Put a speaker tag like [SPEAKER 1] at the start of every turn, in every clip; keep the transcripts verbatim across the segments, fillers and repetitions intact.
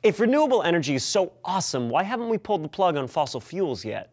[SPEAKER 1] If renewable energy is so awesome, why haven't we pulled the plug on fossil fuels yet?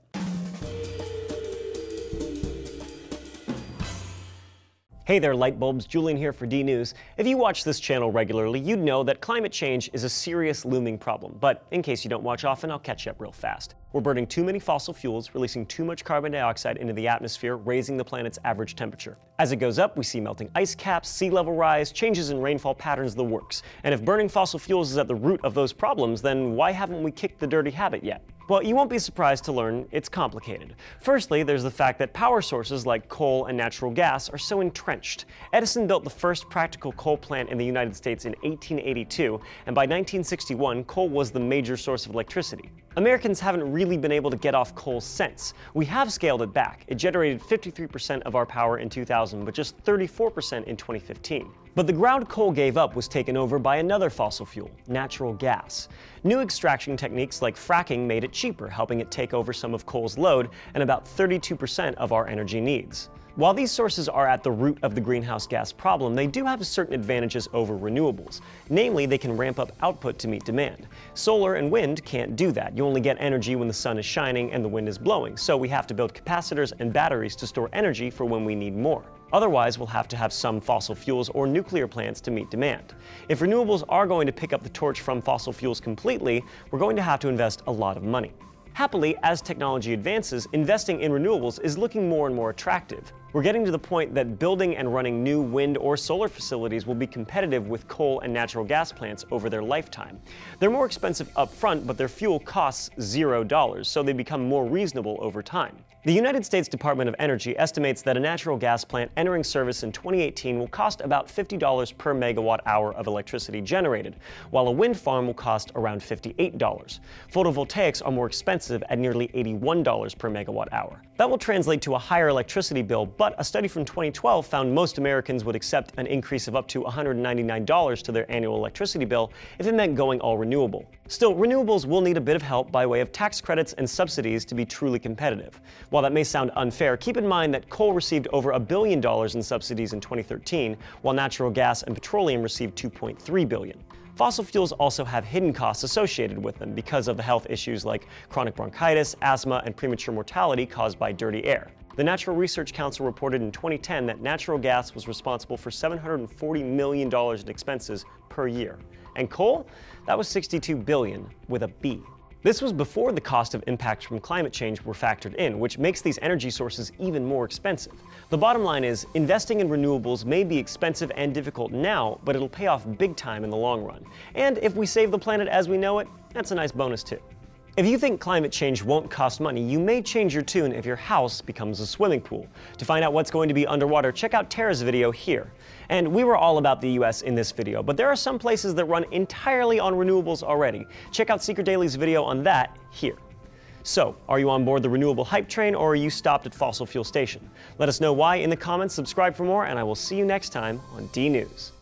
[SPEAKER 1] Hey there, light bulbs, Julian here for D News. If you watch this channel regularly, you'd know that climate change is a serious looming problem. But in case you don't watch often, I'll catch you up real fast. We're burning too many fossil fuels, releasing too much carbon dioxide into the atmosphere, raising the planet's average temperature. As it goes up, we see melting ice caps, sea level rise, changes in rainfall patterns, the works. And if burning fossil fuels is at the root of those problems, then why haven't we kicked the dirty habit yet? Well, you won't be surprised to learn it's complicated. Firstly, there's the fact that power sources like coal and natural gas are so entrenched. Edison built the first practical coal plant in the United States in eighteen eighty-two, and by nineteen sixty-one, coal was the major source of electricity. Americans haven't really been able to get off coal since. We have scaled it back. It generated fifty-three percent of our power in two thousand, but just thirty-four percent in twenty fifteen. But the ground coal gave up was taken over by another fossil fuel, natural gas. New extraction techniques like fracking made it cheaper, helping it take over some of coal's load and about thirty-two percent of our energy needs. While these sources are at the root of the greenhouse gas problem, they do have certain advantages over renewables. Namely, they can ramp up output to meet demand. Solar and wind can't do that. You only get energy when the sun is shining and the wind is blowing, so we have to build capacitors and batteries to store energy for when we need more. Otherwise, we'll have to have some fossil fuels or nuclear plants to meet demand. If renewables are going to pick up the torch from fossil fuels completely, we're going to have to invest a lot of money. Happily, as technology advances, investing in renewables is looking more and more attractive. We're getting to the point that building and running new wind or solar facilities will be competitive with coal and natural gas plants over their lifetime. They're more expensive up front, but their fuel costs zero dollars, so they become more reasonable over time. The United States Department of Energy estimates that a natural gas plant entering service in twenty eighteen will cost about fifty dollars per megawatt hour of electricity generated, while a wind farm will cost around fifty-eight dollars. Photovoltaics are more expensive at nearly eighty-one dollars per megawatt hour. That will translate to a higher electricity bill, but a study from twenty twelve found most Americans would accept an increase of up to one hundred ninety-nine dollars to their annual electricity bill if it meant going all renewable. Still, renewables will need a bit of help by way of tax credits and subsidies to be truly competitive. While that may sound unfair, keep in mind that coal received over a billion dollars in subsidies in twenty thirteen, while natural gas and petroleum received two point three billion dollars. Fossil fuels also have hidden costs associated with them because of the health issues like chronic bronchitis, asthma, and premature mortality caused by dirty air. The Natural Research Council reported in twenty ten that natural gas was responsible for seven hundred forty million dollars in expenses per year. And coal? That was sixty-two billion dollars with a B. This was before the cost of impacts from climate change were factored in, which makes these energy sources even more expensive. The bottom line is, investing in renewables may be expensive and difficult now, but it'll pay off big time in the long run. And if we save the planet as we know it, that's a nice bonus too. If you think climate change won't cost money, you may change your tune if your house becomes a swimming pool. To find out what's going to be underwater, check out Tara's video here. And we were all about the U S in this video, but there are some places that run entirely on renewables already. Check out Secret Daily's video on that here. So, are you on board the renewable hype train, or are you stopped at fossil fuel station? Let us know why in the comments, subscribe for more, and I will see you next time on D News.